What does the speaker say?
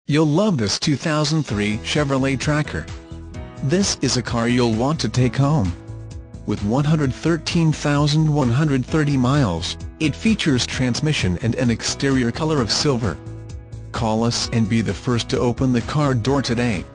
You'll love this 2003 Chevrolet Tracker. This is a car you'll want to take home. With 113,130 miles, it features transmission and an exterior color of silver. Call us and be the first to open the car door today.